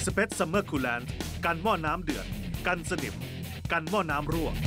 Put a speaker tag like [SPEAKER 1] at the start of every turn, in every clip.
[SPEAKER 1] เปซซัมเมอร์คูลแลนด์กันหม้อน้ำเดือดกันสนิมกันหม้อน้ำรั่ว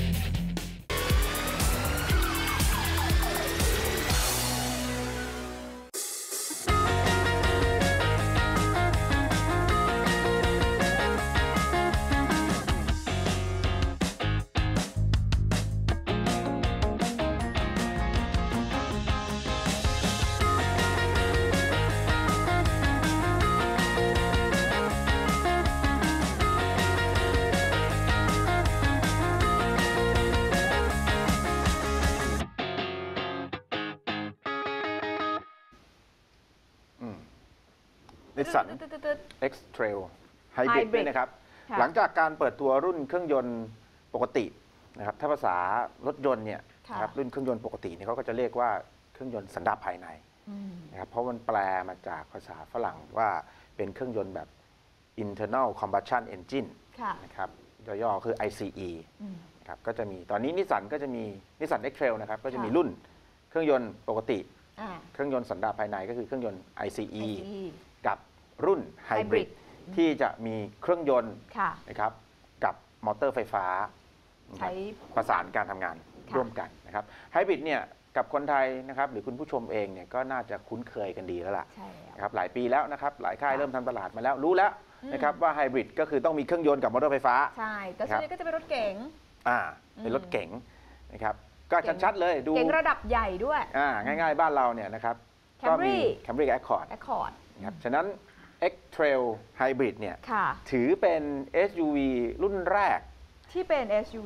[SPEAKER 2] นิสสัน X-Trail Hybrid ด้วยนะครับหลังจากการเปิดตัวรุ่นเครื่องยนต์ปกตินะครับถ้าภาษารถยนต์เนี่ยนะครับรุ่นเครื่องยนต์ปกติเนี่ยเขาก็จะเรียกว่าเครื่องยนต์สันดาปภายในนะครับเพราะมันแปลมาจากภาษาฝรั่งว่าเป็นเครื่องยนต์แบบ internal combustion engine นะครับย่อๆคือ ICE นะครับก็จะมีตอนนี้นิสสันก็จะมีนิสสัน X-Trail นะครับก็จะมีรุ่นเครื่องยนต์ปกติเครื่องยนต์สันดาปภายในก็คือเครื่องยนต์ ICE กับรุ่นไฮบริดที่จะมีเครื่องยนต์นะครับกับมอเตอร์ไฟฟ้าใช้ประสานการทำงานร่วมกันนะครับไฮบริดเนี่ยกับคนไทยนะครับหรือคุณผู้ชมเองเนี่ยก็น่าจะคุ้นเคยกันดีแล้วล่ะนะครับหลายปีแล้วนะครับหลายค่ายเริ่มทำตลาดมาแล้วรู้แล้วนะครับว่าไฮบริดก็คือต้องมีเครื่องยนต์กับมอเตอร์ไฟฟ้า
[SPEAKER 3] ใช่แต่ส่วนใหญ่ก็จะเป็นรถเก๋ง
[SPEAKER 2] เป็นรถเก๋งนะครับก็ชัดๆเลยดู
[SPEAKER 3] เก๋งระดับใหญ่ด้วย
[SPEAKER 2] ง่ายๆบ้านเราเนี่ยนะครับก็มี Camry Accord นะครับฉะนั้น X-Trail Hybrid เนี่ยถือเป็น SUV รุ่นแรก
[SPEAKER 3] ที่เป็น SUV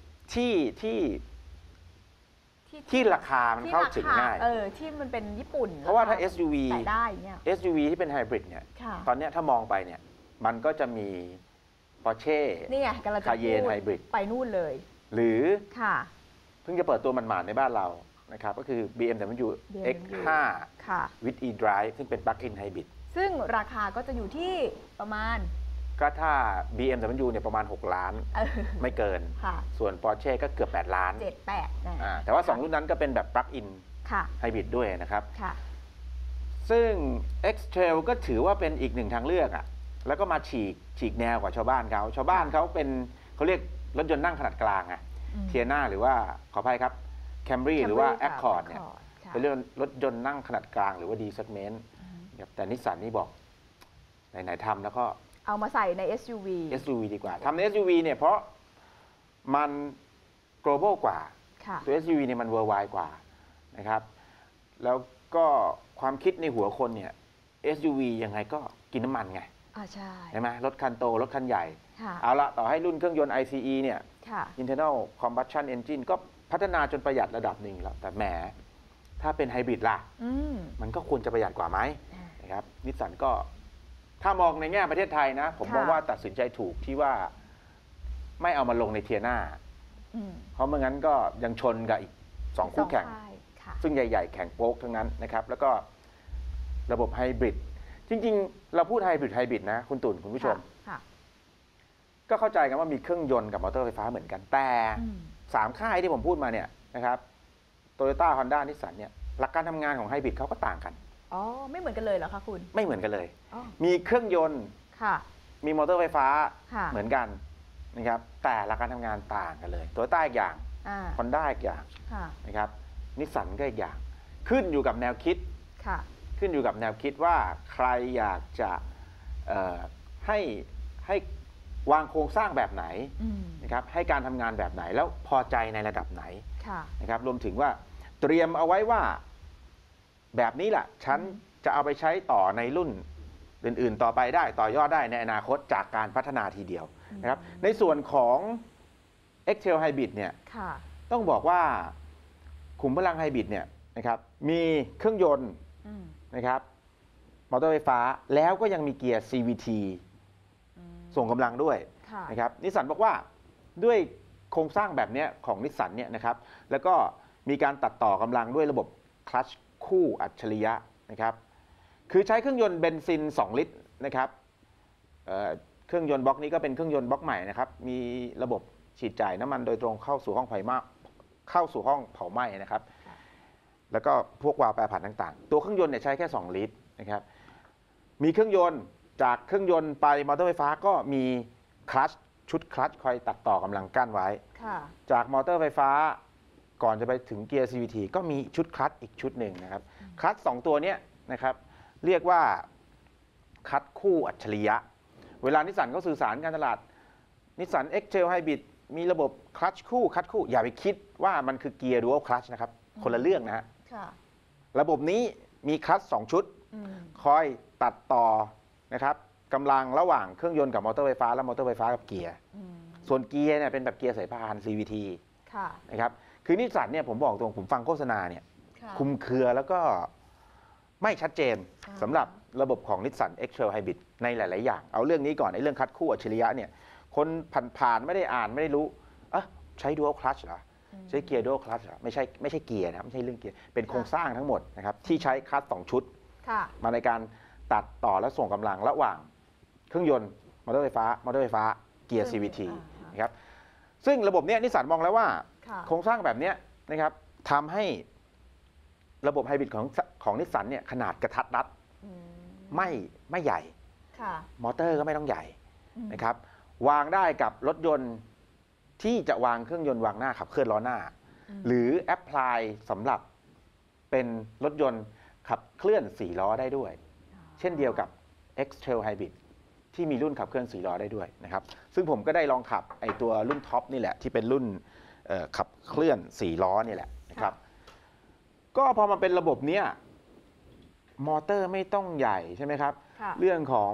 [SPEAKER 2] ที่ราคามันเข้าถึงง่าย
[SPEAKER 3] ที่มันเป็นญี่ปุ่น
[SPEAKER 2] เพราะว่าถ้า SUV
[SPEAKER 3] ได้เนี่ย
[SPEAKER 2] SUV ที่เป็น Hybrid เนี่ยตอนนี้ถ้ามองไปเนี่ยมันก็จะมี Porsche Cayenne Hybrid
[SPEAKER 3] ไปนู่นเลย
[SPEAKER 2] หรือเพิ่งจะเปิดตัวมันๆในบ้านเรานะครับก็คือ BMW X5 with eDrive ซึ่งเป็น Plug-in Hybrid
[SPEAKER 3] ซึ่งราคาก็จะอยู่ที่ประมาณ
[SPEAKER 2] ก็ถ้า BMW เนี่ยประมาณ6ล้านไม่เกินส่วน Porsche ก็เกือบ8ล้าน
[SPEAKER 3] 7-8
[SPEAKER 2] แต่ว่า2รุ่นนั้นก็เป็นแบบ Plug-in Hybrid ด้วยนะครับซึ่ง X-Trail ก็ถือว่าเป็นอีกหนึ่งทางเลือกแล้วก็มาฉีกแนวกว่าชาวบ้านเขาเป็นเขาเรียกรถยนต์นั่งขนาดกลางเทียนาหรือว่าขออภัยครับ Camry หรือว่า Accord เนี่ยเป็นรถยนต์นั่งขนาดกลางหรือว่า D segment แต่นิสสันนี่บอกไหนๆทำแล้วก็
[SPEAKER 3] เอามาใส่ใน SUV
[SPEAKER 2] ดีกว่าทำใน SUV เนี่ยเพราะมัน global กว่าตัว SUV เนี่ยมัน worldwide กว่านะครับแล้วก็ความคิดในหัวคนเนี่ย SUV ยังไงก็กินน้ำมันไงใช่ไหมรถคันโตรถคันใหญ่เอาละต่อให้รุ่นเครื่องยนต์ ICE เนี่ย internal combustion engine ก็พัฒนาจนประหยัดระดับหนึ่งแล้วแต่แหมถ้าเป็นไฮบริดล่ะมันก็ควรจะประหยัดกว่าไหมนะครับนิสสันก็ถ้ามองในแง่ประเทศไทยนะผมมองว่าตัดสินใจถูกที่ว่าไม่เอามาลงในเทียน่าเพราะเมื่องั้นก็ยังชนกับอีก2คู่แข่งซึ่งใหญ่ๆแข่งโป๊กทั้งนั้นนะครับแล้วก็ระบบไฮบริดจริงๆเราพูดไฮบริดนะคุณตุ่นคุณผู้ชมก็เข้าใจกันว่ามีเครื่องยนต์กับมอเตอร์ไฟฟ้าเหมือนกันแต่3ค่ายที่ผมพูดมาเนี่ยนะครับโตโยต้าฮอนด้านิสสันเนี่ยหลักการทำงานของไฮบริดเขาก็ต่างกัน
[SPEAKER 3] ไม่เหมือนกันเลยเหรอคะคุณ
[SPEAKER 2] ไม่เหมือนกันเลยมีเครื่องยนต์มีมอเตอร์ไฟฟ้าเหมือนกันนะครับแต่หลักการทำงานต่างกันเลยโตโยต้าอีกอย่างฮอนด้าอีกอย่างนะครับนิสสันก็อีกอย่างขึ้นอยู่กับแนวคิดว่าใครอยากจะให้วางโครงสร้างแบบไหนนะครับให้การทำงานแบบไหนแล้วพอใจในระดับไหนนะครับรวมถึงว่าเตรียมเอาไว้ว่าแบบนี้แหละฉันจะเอาไปใช้ต่อในรุ่นอื่นๆต่อไปได้ต่อยอดได้ในอนาคตจากการพัฒนาทีเดียวนะครับในส่วนของ X-Trail Hybrid เนี่ยต้องบอกว่าขุมพลังไฮบริดเนี่ยนะครับมีเครื่องยนต์นะครับมอเตอร์ไฟฟ้าแล้วก็ยังมีเกียร์ CVT ส่งกำลังด้วยนะครับนิสสันบอกว่าด้วยโครงสร้างแบบนี้ของนิสสันเนี่ยนะครับแล้วก็มีการตัดต่อกำลังด้วยระบบคลัตช์คู่อัจฉริยะนะครับคือใช้เครื่องยนต์เบนซิน2 ลิตรนะครับเครื่องยนต์บล็อกนี้ก็เป็นเครื่องยนต์บล็อกใหม่นะครับมีระบบฉีดจ่ายน้ำมันโดยตรงเข้าสู่ห้องเผาไหม้นะครับแล้วก็พวกวาล์วแปรผันต่างๆตัวเครื่องยนต์เนี่ยใช้แค่2 ลิตรนะครับมีเครื่องยนต์จากเครื่องยนต์ไปมอเตอร์ไฟฟ้าก็มีคลัตช์ชุดคลัตช์คอยตัดต่อกำลังกั้นไว้จากมอเตอร์ไฟฟ้าก่อนจะไปถึงเกียร์ CVT ก็มีชุดคลัตช์อีกชุดหนึ่งนะครับคลัตช์2ตัวนี้นะครับเรียกว่าคลัตช์คู่อัจฉริยะเวลานิสสันเขาสื่อสารการตลาดนิสสัน X-Trail Hybrid มีระบบคลัตช์คู่อย่าไปคิดว่ามันคือเกียร์ดูอัลคลัตช์นะครับคนละเรื่องนะฮะระบบนี้มีคลัตช์2ชุดคอยตัดต่อนะครับกำลังระหว่างเครื่องยนต์กับมอเตอร์ไฟฟ้าและมอเตอร์ไฟฟ้ากับเกียร์ส่วนเกียร์เนี่ยเป็นแบบเกียร์สายพาน CVT นะครับคือนิสสันเนี่ยผมบอกตรงผมฟังโฆษณาเนี่ยคลุมเครือแล้วก็ไม่ชัดเจนสำหรับระบบของนิสสัน X-Trail Hybrid ในหลายๆอย่างเอาเรื่องนี้ก่อนไอ้เรื่องคัดคู่อัจฉริยะเนี่ยคนผ่านไม่ได้อ่านไม่ได้รู้ใช้ Dual Clutch เหรอใช้เกียร์ Dual Clutch เหรอไม่ใช่เกียร์นะไม่ใช่เรื่องเกียร์เป็นโครงสร้างทั้งหมดนะครับที่ใช้คลัตช์2ชุดมาในการตัดต่อและส่งกำลังระหว่างเครื่องยนต์มอเตอร์ไฟฟ้าเกียร์ CVT นะครับซึ่งระบบนี้นิสสันมองแล้วว่าโครงสร้างแบบนี้นะครับทำให้ระบบไฮบริดของนิสสันเนี่ยขนาดกระทัดรัดไม่ใหญ่มอเตอร์ก็ไม่ต้องใหญ่นะครับวางได้กับรถยนต์ที่จะวางเครื่องยนต์วางหน้าขับเคลื่อนล้อหน้าหรือแอพพลายสำหรับเป็นรถยนต์ขับเคลื่อน4ล้อได้ด้วยเช่นเดียวกับ X-Trail Hybrid ที่มีรุ่นขับเคลื่อน4ล้อได้ด้วยนะครับซึ่งผมก็ได้ลองขับไอตัวรุ่นท็อปนี่แหละที่เป็นรุ่นขับเคลื่อน4ล้อนี่แหละนะครับก็พอมาเป็นระบบเนี้ยมอเตอร์ไม่ต้องใหญ่ใช่ไหมครับเรื่องของ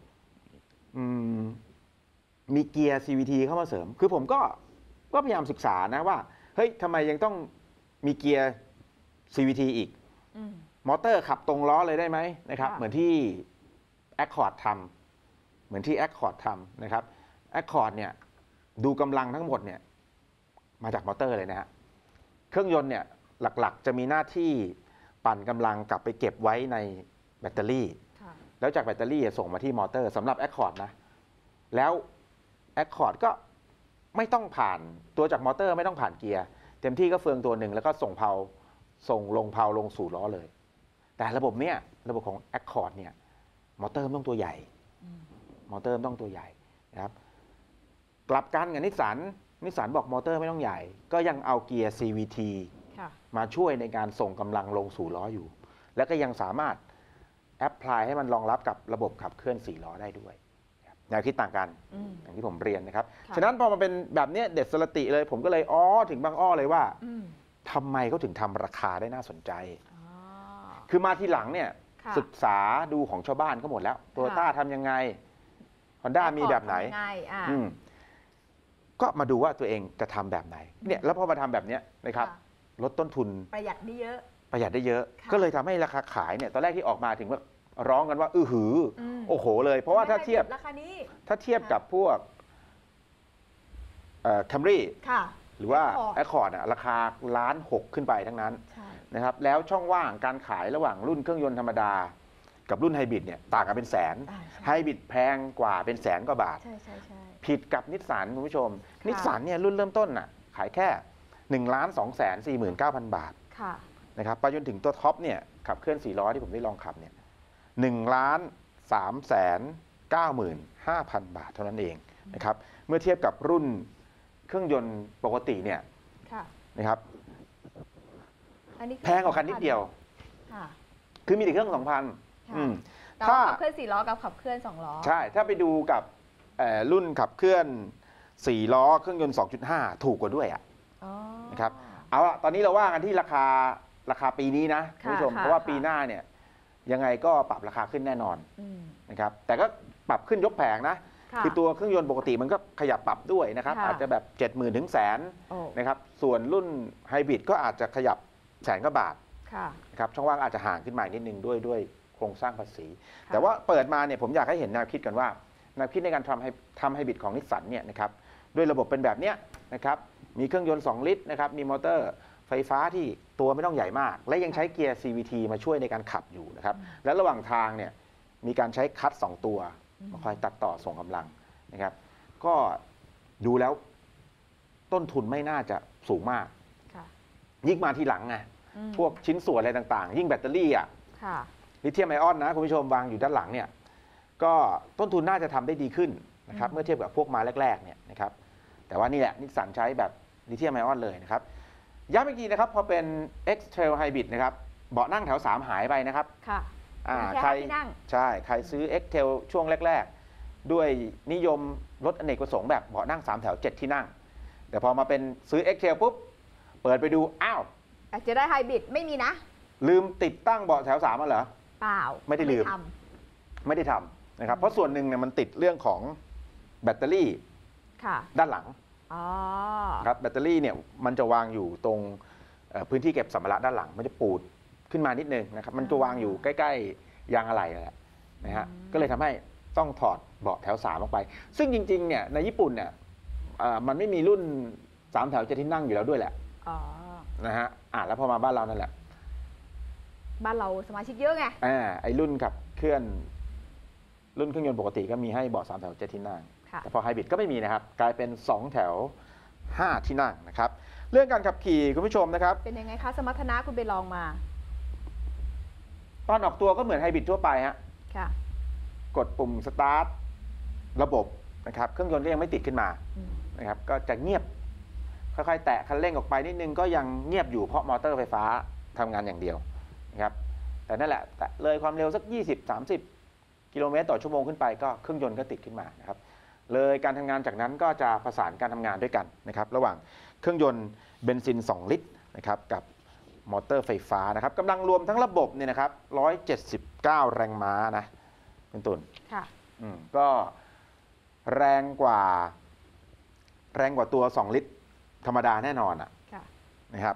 [SPEAKER 2] มีเกียร์ CVT เข้ามาเสริมคือผมก็พยายามศึกษานะว่าเฮ้ยทำไมยังต้องมีเกียร์ CVT อีกมอเตอร์ขับตรงล้อเลยได้ไหมนะครับเหมือนที่ Accord ทำนะครับ Accord เนี่ยดูกำลังทั้งหมดเนี่ยมาจากมอเตอร์เลยนะฮะเครื่องยนต์เนี่ยหลักๆจะมีหน้าที่ปั่นกำลังกลับไปเก็บไว้ในแบตเตอรี่แล้วจากแบตเตอรี่ส่งมาที่มอเตอร์สำหรับ Accord นะแล้ว Accord ก็ไม่ต้องผ่านตัวจากมอเตอร์ไม่ต้องผ่านเกียร์เต็มที่ก็เฟืองตัวหนึ่งแล้วก็ส่งลงเพลาลงสู่ล้อเลยแต่ระบบของ Accord เนี่ยมอเตอร์ต้องตัวใหญ่นะครับกลับกันกับนิสสันบอกมอเตอร์ไม่ต้องใหญ่ก็ยังเอาเกียร์ CVT มาช่วยในการส่งกำลังลงสู่ล้ออยู่แล้วก็ยังสามารถแอพพลายให้มันรองรับกับระบบขับเคลื่อน4ล้อได้ด้วยแนวคิดต่างกันอย่างที่ผมเรียนนะครับฉะนั้นพอมาเป็นแบบนี้เด็ดสลติเลยผมก็เลยถึงบางอ้อเลยว่าทำไมเขาถึงทำราคาได้น่าสนใจคือมาทีหลังเนี่ยศึกษาดูของชาวบ้านก็หมดแล้วโตโยต้าทำยังไง Honda มีแบบไหนก็มาดูว่าตัวเองจะทำแบบไหนเนี่ยแล้วพอมาทำแบบนี้นะครับลดต้นทุนประหยัดได้เยอะก็เลยทำให้ราคาขายเนี่ยตอนแรกที่ออกมาถึงว่าร้องกันว่าโอ้โหเลยเพราะว่าถ้าเทียบกับพวกCamry หรือว่า Accord ราคา1.6 ล้านขึ้นไปทั้งนั้นนะครับแล้วช่องว่างการขายระหว่างรุ่นเครื่องยนต์ธรรมดากับรุ่นไฮบริดเนี่ยต่างกันเป็นแสนไฮบริดแพงกว่าเป็นแสนกว่าบาทผิดกับนิสสันคุณผู้ชมนิสสันเนี่ยรุ่นเริ่มต้นขายแค่1,249,000 บาทนะครับไปจนถึงตัวท็อปเนี่ยขับเคลื่อน4ล้อที่ผมได้ลองขับเนี่ย1,395,000 บาทเท่านั้นเองนะครับเมื่อเทียบกับรุ่นเครื่องยนต์ปกติเนี่ยนะครับแพงกว่าคันนิดเดียวคือมีแต่เครื่อง 2,000
[SPEAKER 3] ถ้าขับเคลื่อน4ล้อกับขับเคลื่อน2ล้อ
[SPEAKER 2] ใช่ถ้าไปดูกับรุ่นขับเคลื่อน4ล้อเครื่องยนต์ 2.5 ถูกกว่าด้วยนะครับเอาละตอนนี้เราว่ากันที่ราคาปีนี้นะคุณผู้ชมเพราะว่าปีหน้าเนี่ยยังไงก็ปรับราคาขึ้นแน่นอนนะครับแต่ก็ปรับขึ้นยกแผงนะคือตัวเครื่องยนต์ปกติมันก็ขยับปรับด้วยนะครับอาจจะแบบ 70,000 ถึงแสนนะครับส่วนรุ่นไฮบริดก็อาจจะขยับแสนกว่าบาทนะครับช่องว่างอาจจะห่างขึ้นมานิดนึงด้วยโครงสร้างภาษีแต่ว่าเปิดมาเนี่ยผมอยากให้เห็นแนวคิดกันว่าแนวคิดในการทำไฮบริดของนิสสันเนี่ยนะครับด้วยระบบเป็นแบบนี้นะครับมีเครื่องยนต์2 ลิตรนะครับมีมอเตอร์ไฟฟ้าที่ตัวไม่ต้องใหญ่มากและยังใช้เกียร์ CVT มาช่วยในการขับอยู่นะครับและระหว่างทางเนี่ยมีการใช้คลัตช์2 ตัวมาคอยตัดต่อส่งกำลังนะครับก็ดูแล้วต้นทุนไม่น่าจะสูงมากยิ่งมาทีหลังไงพวกชิ้นส่วนอะไรต่างๆยิ่งแบตเตอรี่ลิเธียมไอออนนะคุณผู้ชมวางอยู่ด้านหลังเนี่ยก็ต้นทุนน่าจะทำได้ดีขึ้นนะครับเมื่อเทียบกับพวกมาแรกๆเนี่ยนะครับแต่ว่านี่แหละนิสสันใช้แบบลิเธียมไอออนเลยนะครับย้ำอีกทีนะครับพอเป็น X-Trail Hybrid นะครับเบาะนั่งแถว 3 หายไปนะครับ
[SPEAKER 3] ค่ะ
[SPEAKER 2] ใคร
[SPEAKER 3] ที่นั่ง
[SPEAKER 2] ใช่ใครซื้อ X-Trail ช่วงแรกๆด้วยนิยมรถอเนกประสงค์แบบเบาะนั่ง3แถว7ที่นั่งแต่พอมาเป็นซื้อ X-Trail ปุ๊บเปิดไปดูอ้าว
[SPEAKER 3] อาจจะได้ไฮบริดไม่มีนะ
[SPEAKER 2] ลืมติดตั้งเบาะแถว3มาเหรอ
[SPEAKER 3] เปล่า
[SPEAKER 2] ไม่ได้ลืมไม่ได้ทำนะครับเพราะส่วนหนึ่งเนี่ยมันติดเรื่องของแบตเตอรี่ด้านหลังครับแบตเตอรี่เนี่ยมันจะวางอยู่ตรงพื้นที่เก็บสัมภาระด้านหลังมันจะปูดขึ้นมานิดนึงนะครับมันจะวางอยู่ใกล้ๆยางอะไหล่แหละนะฮะก็เลยทำให้ต้องถอดเบาะแถว3ออกไปซึ่งจริงๆเนี่ยในญี่ปุ่นเนี่ยมันไม่มีรุ่น3แถว7ที่นั่งอยู่แล้วด้วยแหละนะฮะแล้วพอมาบ้านเรานั่นแหละ
[SPEAKER 3] บ้านเราสมาชิกเยอะไง
[SPEAKER 2] ไอ้รุ่นขับเคลื่อนรุ่นเครื่องยนต์ปกติก็มีให้เบาะ3แถว7ที่นั่งแต่พอไฮบริดก็ไม่มีนะครับกลายเป็น2แถว5ที่นั่งนะครับเรื่องการขับขี่คุณผู้ชมนะครับ
[SPEAKER 3] เป็นยังไงคะสมรรถนะคุณไปลองมา
[SPEAKER 2] ตอนออกตัวก็เหมือนไฮบริดทั่วไปฮะกดปุ่มสตาร์ทระบบนะครับเครื่องยนต์ก็ยังไม่ติดขึ้นมานะครับก็จะเงียบค่อยๆแตะคันเร่งออกไปนิดนึงก็ยังเงียบอยู่เพราะมอเตอร์ไฟฟ้าทำงานอย่างเดียวนะครับแต่นั่นแหละแต่เลยความเร็วสัก20-30 กิโลเมตรต่อชั่วโมงขึ้นไปก็เครื่องยนต์ก็ติดขึ้นมานะครับเลยการทำงานจากนั้นก็จะประสานการทำงานด้วยกันนะครับระหว่างเครื่องยนต์เบนซิน2 ลิตรนะครับกับมอเตอร์ไฟฟ้านะครับกำลังรวมทั้งระบบเนี่ยนะครับ179 แรงม้านะเป็นต้นก็แรงกว่าตัว2 ลิตรธรรมดาแน่นอนนะครับ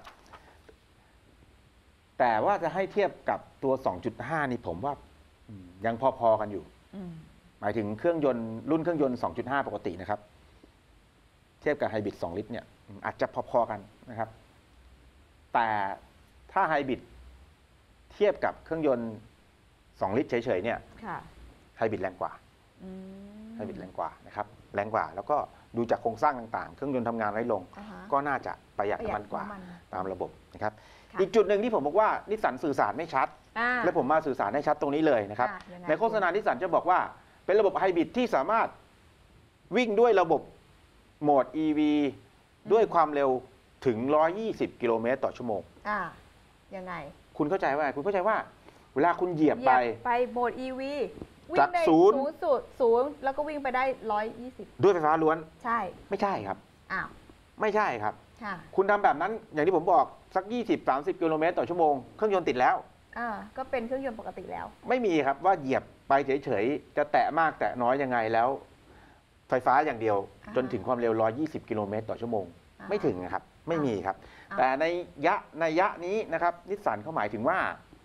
[SPEAKER 2] แต่ว่าจะให้เทียบกับตัว 2.5 นี่ผมว่ายังพอๆกันอยู่หมายถึงเครื่องยนต์รุ่นเครื่องยนต์ 2.5 ปกตินะครับเทียบกับไฮบริด2 ลิตรเนี่ยอาจจะพอๆกันนะครับแต่ถ้าไฮบริดเทียบกับเครื่องยนต์2 ลิตรเฉยๆเนี่ยไฮบริดแรงกว่าไฮบริดแรงกว่านะครับแรงกว่าแล้วก็ดูจากโครงสร้างต่างๆเครื่องยนต์ทำงานน้อยลงก็น่าจะประหยัดน้ำมันกว่าตามระบบนะครับอีกจุดหนึ่งที่ผมบอกว่านิสสันสื่อสารไม่ชัดและผมมาสื่อสารให้ชัดตรงนี้เลยนะครับในโฆษณานิสสันจะบอกว่าเป็นระบบไฮบริดที่สามารถวิ่งด้วยระบบโหมด EV ด้วยความเร็วถึง120 กิโลเมตรต่อชั่วโมง
[SPEAKER 3] ยังไง
[SPEAKER 2] คุณเข้าใจว่าคุณเข้าใจว่าเวลาคุณเหยียบ
[SPEAKER 3] ไปโหมด EV
[SPEAKER 2] จากศูนย์
[SPEAKER 3] แล้วก็วิ่งไปได้120
[SPEAKER 2] ด้วยไฟฟ้าล้วน
[SPEAKER 3] ใช่
[SPEAKER 2] ไม่ใช่ครับไม่ใช่ครับคุณทำแบบนั้นอย่างที่ผมบอกสัก20-30 กิโลเมตรต่อชั่วโมงเครื่องยนต์ติดแล้ว
[SPEAKER 3] ก็เป็นเครื่องยนต์ปกติแล้ว
[SPEAKER 2] ไม่มีครับว่าเหยียบไปเฉยๆจะแตะมากแตะน้อยยังไงแล้วไฟฟ้าอย่างเดียวจนถึงความเร็ว120 กิโลเมตรต่อชั่วโมงไม่ถึงนะครับไม่มีครับแต่ในยะนี้นะครับนิสสันเขาหมายถึงว่า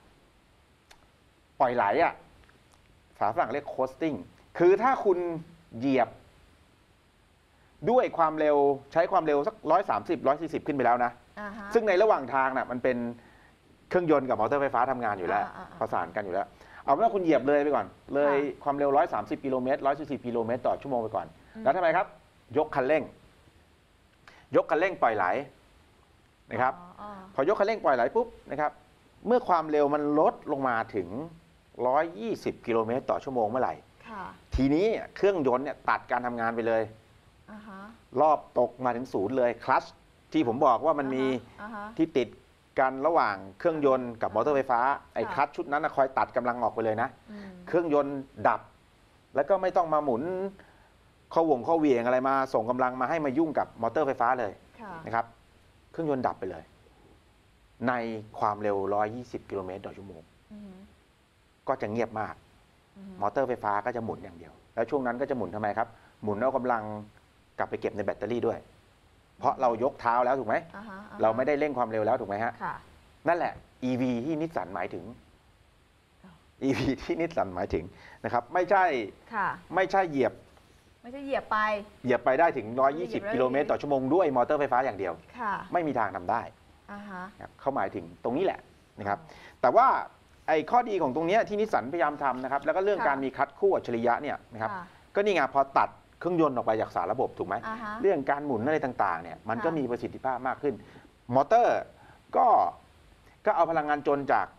[SPEAKER 2] ปล่อยไหลภาษาฝรั่งเรียกโคสติ้งคือถ้าคุณเหยียบด้วยความเร็วใช้ความเร็วสัก130-140ขึ้นไปแล้วนะซึ่งในระหว่างทางน่ะมันเป็นเครื่องยนต์กับมอเตอร์ไฟฟ้าทำงานอยู่แล้วประสานกันอยู่แล้วเอาเป็นว่าคุณเหยียบเลยไปก่อนเลยความเร็ว130 กิโลเมตร140 กิโลเมตรต่อชั่วโมงไปก่อนแล้วทำไมครับยกคันเร่งปล่อยไหลนะครับพอยกคันเร่งปล่อยไหลปุ๊บนะครับเมื่อความเร็วมันลดลงมาถึง120 กิโลเมตรต่อชั่วโมงเมื่อไหร่ทีนี้เครื่องยนต์เนี่ยตัดการทำงานไปเลยรอบตกมาถึง0เลยคลัตช์ที่ผมบอกว่ามันมีที่ติดกันระหว่างเครื่องยนต์กับมอเตอร์ไฟฟ้าไอ้คลัตช์ชุดนั้นคอยตัดกำลังออกไปเลยนะเครื่องยนต์ดับแล้วก็ไม่ต้องมาหมุนข้อเหวี่ยงอะไรมาส่งกำลังมาให้มายุ่งกับมอเตอร์ไฟฟ้าเลยนะครับเครื่องยนต์ดับไปเลยในความเร็ว120 กิโลเมตรต่อชั่วโมงก็จะเงียบมากมอเตอร์ไฟฟ้าก็จะหมุนอย่างเดียวแล้วช่วงนั้นก็จะหมุนทำไมครับหมุนเอากำลังกลับไปเก็บในแบตเตอรี่ด้วยเพราะเรายกเท้าแล้วถูกไหมเราไม่ได้เร่งความเร็วแล้วถูกไหมฮะนั่นแหละ EV ที่นิสสันหมายถึง EV ที่นิสสันหมายถึงนะครับไม่ใช่เหยียบไปได้ถึง120 กิโลเมตรต่อชั่วโมงด้วยมอเตอร์ไฟฟ้าอย่างเดียวไม่มีทางทำได้เขาหมายถึงตรงนี้แหละนะครับแต่ว่าไอ้ข้อดีของตรงนี้ที่นิสสันพยายามทำนะครับแล้วก็เรื่องการมีคัดคู่อัจฉริยะเนี่ยนะครับก็นี่ไงพอตัดเครื่องยนต์ออกไปจากสารระบบถูกไหมเรื่องการหมุนอะไรต่างๆเนี่ยมันก็มีประสิทธิภาพมากขึ้นมอเตอร์ก็เอาพลังงานจนจาก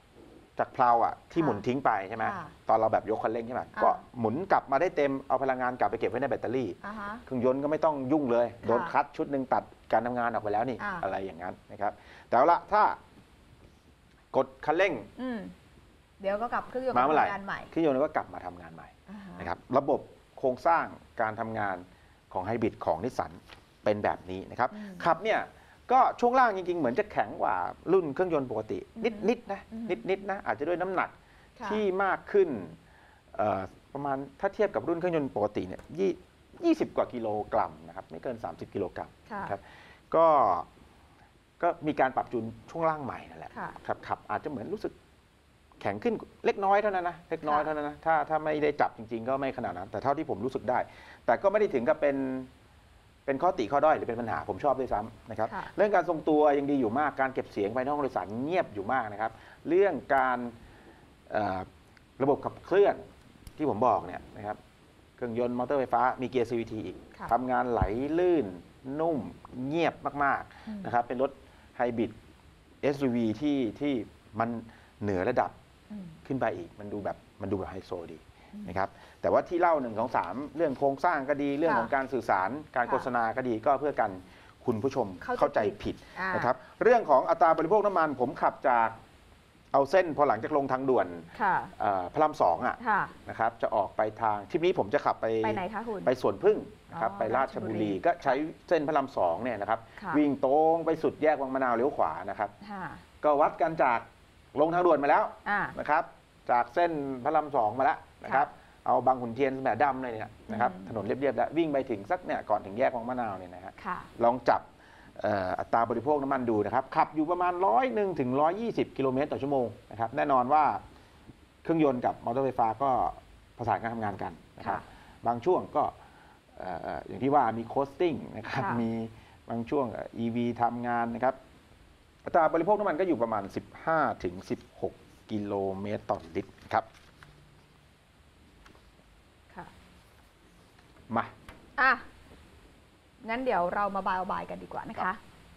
[SPEAKER 2] จากเพลาอ่ะที่หมุนทิ้งไปใช่ไหมตอนเราแบบยกคันเร่งใช่ไหมก็หมุนกลับมาได้เต็มเอาพลังงานกลับไปเก็บไว้ในแบตเตอรี่เครื่องยนต์ก็ไม่ต้องยุ่งเลยโดนคัดชุดหนึ่งตัดการทำงานออกไปแล้วนี่อะไรอย่างนั้นนะครับแต่เอาละถ้ากดคันเร่ง
[SPEAKER 3] เดี๋ยวก็กลับเครื่องยนต์
[SPEAKER 2] มาเมื่อไหร่
[SPEAKER 3] งานใหม่
[SPEAKER 2] เครื่องยนต์ก็กลับมาทำงานใหม่นะครับระบบโครงสร้างการทำงานของไฮบริดของนิสสันเป็นแบบนี้นะครับขับเนี่ยก็ช่วงล่างจริงๆเหมือนจะแข็งกว่ารุ่นเครื่องยนต์ปกตินิดๆนะนิดๆนะอาจจะด้วยน้ำหนักที่มากขึ้นประมาณถ้าเทียบกับรุ่นเครื่องยนต์ปกติเนี่ย20 กว่ากิโลกรัมนะครับไม่เกิน30 กิโลกรัมครับก็มีการปรับจูนช่วงล่างใหม่นั่นแหละครับขับอาจจะเหมือนรู้สึกแข็งขึ้นเล็กน้อยเท่านั้นนะเล็กน้อยเท่านั้นนะถ้าไม่ได้จับจริงๆก็ไม่ขนาดนั้นแต่เท่าที่ผมรู้สึกได้แต่ก็ไม่ได้ถึงกับเป็นข้อติข้อด้อยหรือเป็นปัญหาผมชอบด้วยซ้ำนะครับเรื่องการทรงตัวยังดีอยู่มากการเก็บเสียงภายในห้องโดยสารเงียบอยู่มากนะครับเรื่องการระบบขับเคลื่อนที่ผมบอกเนี่ยนะครับเครื่องยนต์มอเตอร์ไฟฟ้ามีเกียร์ CVT อีกทำงานไหลลื่นนุ่มเงียบมากๆนะครับเป็นรถไฮบริด SUV ที่มันเหนือระดับขึ้นไปอีกมันดูแบบไฮโซดีนะครับแต่ว่าที่เล่า1 2 3เรื่องโครงสร้างก็ดีเรื่องของการสื่อสารการโฆษณาก็ดีก็เพื่อกันคุณผู้ชมเข้าใจผิดนะครับเรื่องของอัตราบริโภคน้ำมันผมขับจากเอาเส้นพอหลังจากลงทางด่วนพระราม2อ่ะนะครับจะออกไปทางทริปนี้ผมจะขับไป
[SPEAKER 3] ไหนคะคุณ
[SPEAKER 2] ไปสวนพึ่งนะครับไปราชบุรีก็ใช้เส้นพระราม2เนี่ยนะครับวิ่งตรงไปสุดแยกวังมะนาวเลี้ยวขวานะครับก็วัดกันจากลงทางด่วนมาแล้วนะครับจากเส้นพระราม2มาแล้วนะครับเอาบางขุนเทียนแหมดำเลยเนี่ยนะครับถนนเรียบๆแล้ววิ่งไปถึงสักเนี่ยก่อนถึงแยกวังมะนาวเนี่ยนะฮะลองจับอัตราบริโภคน้ำมันดูนะครับขับอยู่ประมาณ101 ถึง 120 กิโลเมตรต่อชั่วโมงนะครับแน่นอนว่าเครื่องยนต์กับมอเตอร์ไฟฟ้าก็ประสานการทำงานกันนะครับบางช่วงก็อย่างที่ว่ามีโคสติ้งนะครับมีบางช่วง EV ทำงานนะครับอัตราบริโภคน้ำมันก็อยู่ประมาณ15 ถึง 16 กิโลเมตรต่อลิตรครับมา
[SPEAKER 3] งั้นเดี๋ยวเรามาบายกันดีกว่านะคะ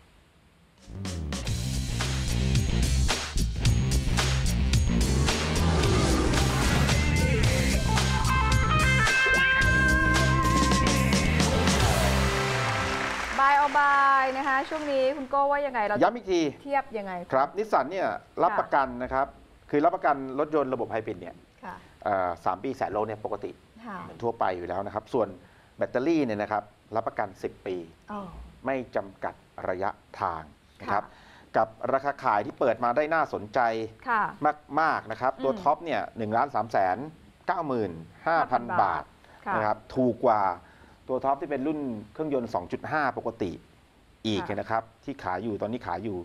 [SPEAKER 3] บายนะคะช่วงนี้คุณโก้ว่ายังไงเรา
[SPEAKER 2] ย้ำอีกที
[SPEAKER 3] เทียบยังไง
[SPEAKER 2] ครับนิสสันเนี่ยรับประกันนะครับคือรับประกันรถยนต์ระบบไฮบริดเนี่ย3 ปีแสนโลเนี่ยปกติเหมือนทั่วไปอยู่แล้วนะครับส่วนแบตเตอรี่เนี่ยนะครับรับประกัน10 ปีไม่จำกัดระยะทางนะครับกับราคาขายที่เปิดมาได้น่าสนใจมากๆนะครับตัวท็อปเนี่ย1,395,000 บาทนะครับถูกกว่าตัวท็อปที่เป็นรุ่นเครื่องยนต์ 2.5 ปกติอีกนะครับที่ขายอยู่ตอนนี้ขายอยู่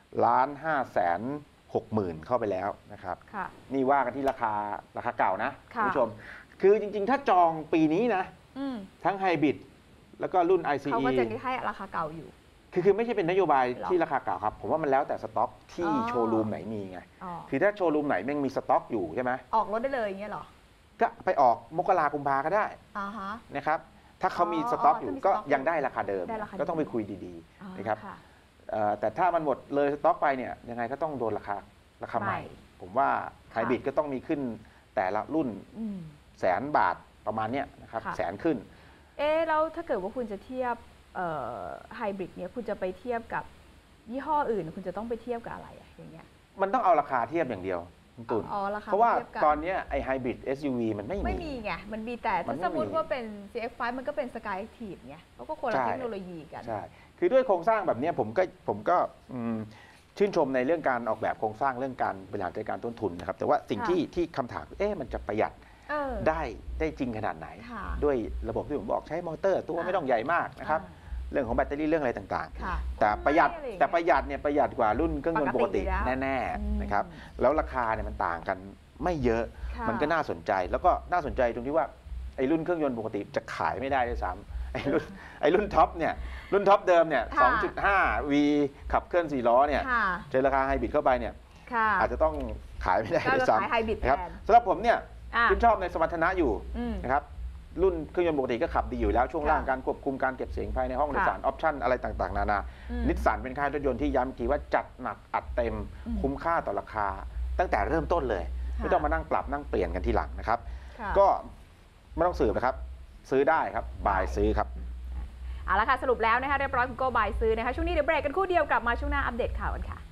[SPEAKER 2] 1,560,000เข้าไปแล้วนะครับนี่ว่ากันที่ราคาเก่านะคุณผู้ชมคือจริงๆถ้าจองปีนี้นะทั้งไฮบริดแล้วก็รุ่น ICE
[SPEAKER 3] เขาก็จะให้ราคาเก่าอยู่
[SPEAKER 2] คือไม่ใช่เป็นนโยบายที่ราคาเก่าครับผมว่ามันแล้วแต่สต็อกที่โชว์รูมไหนมีไงคือถ้าโชว์รูมไหนมันมีสต็อกอยู่ใช่ไหม
[SPEAKER 3] ออกรถได้เลยอย่างเงี้ยหรอ
[SPEAKER 2] ก็ไปออกมกราคมพาก็ได้นะครับถ้าเขามีสต็อกอยู่ก็ยังได้ราคาเดิมก็ต้องไปคุยดีๆนะครับแต่ถ้ามันหมดเลยสต็อกไปเนี่ยยังไงก็ต้องโดนราคาใหม่ผมว่าไฮบริดก็ต้องมีขึ้นแต่ละรุ่น100,000 บาทประมาณเนี้ยนะครับแสนขึ้น
[SPEAKER 3] แล้วถ้าเกิดว่าคุณจะเทียบไฮบริดเนี่ยคุณจะไปเทียบกับยี่ห้ออื่นคุณจะต้องไปเทียบกับอะไรอย่างเงี้ย
[SPEAKER 2] มันต้องเอาราคาเทียบอย่างเดียวคุณตุลเพราะว่าตอนนี้ไอไฮบริด SUV มันไม่มี
[SPEAKER 3] ไงมันมีแต่ถ้าสมมติว่าเป็น CX5 มันก็เป็น Skyactiv ไงแล้วก็คนละเทคโนโลยีกัน
[SPEAKER 2] ใช่คือด้วยโครงสร้างแบบนี้ผมก็ชื่นชมในเรื่องการออกแบบโครงสร้างเรื่องการบริหารจัดการต้นทุนนะครับแต่ว่าสิ่งที่คำถามมันจะประหยัดได้จริงขนาดไหนด้วยระบบที่ผมบอกใช้มอเตอร์ตัวไม่ต้องใหญ่มากนะครับเรื่องของแบตเตอรี่เรื่องอะไรต่างๆแต่ประหยัดเนี่ยประหยัดกว่ารุ่นเครื่องยนต์ปกติแน่ๆนะครับแล้วราคาเนี่ยมันต่างกันไม่เยอะมันก็น่าสนใจแล้วก็น่าสนใจตรงที่ว่าไอ้รุ่นเครื่องยนต์ปกติจะขายไม่ได้ด้วยซ้ำไอ้รุ่นท็อปเนี่ยรุ่นท็อปเดิมเนี่ย 2.5 V ขับเคลื่อน4 ล้อเนี่ยเจอราคาไฮบริดเข้าไปเนี่ยอาจจะต้องขายไม่ได้ด้วยซ้ำนะครับสำหรับผมเนี่ยชื่นชอบในสมรรถนะอยู่นะครับรุ่นเครื่องยนต์ปกติก็ขับดีอยู่แล้วช่วงล่างการควบคุมการเก็บเสียงภายในห้องโดยสารออปชั่นอะไรต่างๆนานานิสสันเป็นค่ายรถยนต์ที่ย้ำทีว่าจัดหนักอัดเต็มคุ้มค่าต่อราคาตั้งแต่เริ่มต้นเลย
[SPEAKER 3] ค่ะ
[SPEAKER 2] ไม่ต้องมานั่งปรับนั่งเปลี่ยนกันทีหลังนะครับ
[SPEAKER 3] ค่ะ
[SPEAKER 2] ก็ไม่ต้องสืบนะครับ ซื้อได้ครับบายซื้อครับ
[SPEAKER 3] เอาละค่ะสรุปแล้วนะคะเรียบร้อยคุณโก้บายซื้อนะคะช่วงนี้เดี๋ยวเบรกกันครู่เดียวกลับมาช่วงหน้าอัปเดตข่าวกันค่ะ